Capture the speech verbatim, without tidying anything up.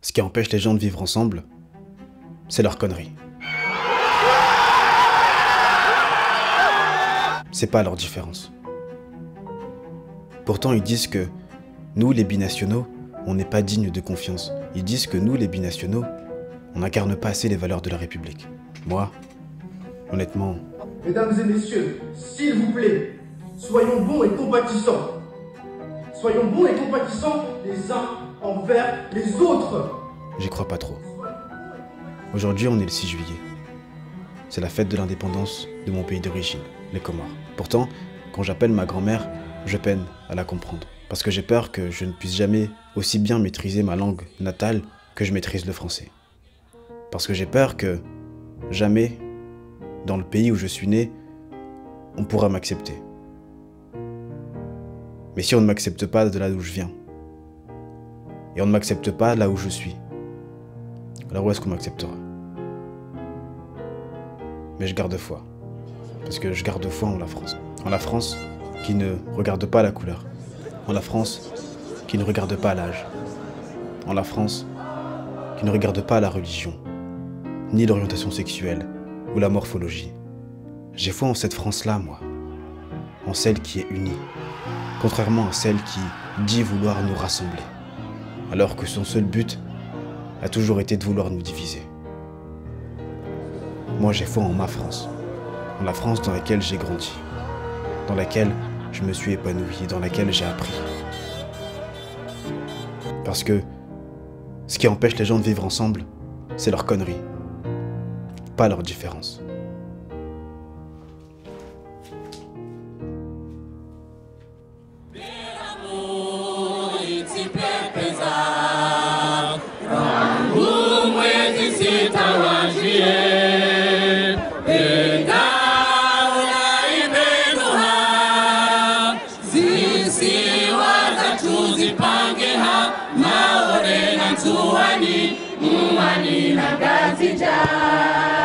Ce qui empêche les gens de vivre ensemble, c'est leur connerie. C'est pas leur différence. Pourtant, ils disent que nous, les binationaux, on n'est pas dignes de confiance. Ils disent que nous, les binationaux, on n'incarne pas assez les valeurs de la République. Moi, honnêtement... Mesdames et messieurs, s'il vous plaît, soyons bons et compatissants. Soyons bons et compatissants les uns envers les autres. J'y crois pas trop. Aujourd'hui, on est le six juillet. C'est la fête de l'indépendance de mon pays d'origine, les Comores. Pourtant, quand j'appelle ma grand-mère, je peine à la comprendre. Parce que j'ai peur que je ne puisse jamais aussi bien maîtriser ma langue natale que je maîtrise le français. Parce que j'ai peur que jamais, dans le pays où je suis né, on pourra m'accepter. Mais si on ne m'accepte pas de là d'où je viens, et on ne m'accepte pas là où je suis, alors où est-ce qu'on m'acceptera? Mais je garde foi. Parce que je garde foi en la France. En la France qui ne regarde pas la couleur. En la France qui ne regarde pas l'âge. En la France qui ne regarde pas la religion, ni l'orientation sexuelle ou la morphologie. J'ai foi en cette France-là, moi. En celle qui est unie. Contrairement à celle qui dit vouloir nous rassembler. Alors que son seul but a toujours été de vouloir nous diviser. Moi, j'ai foi en ma France. En la France dans laquelle j'ai grandi. Dans laquelle je me suis épanoui, dans laquelle j'ai appris. Parce que ce qui empêche les gens de vivre ensemble, c'est leur connerie, pas leur différence. Mwani na gazi ja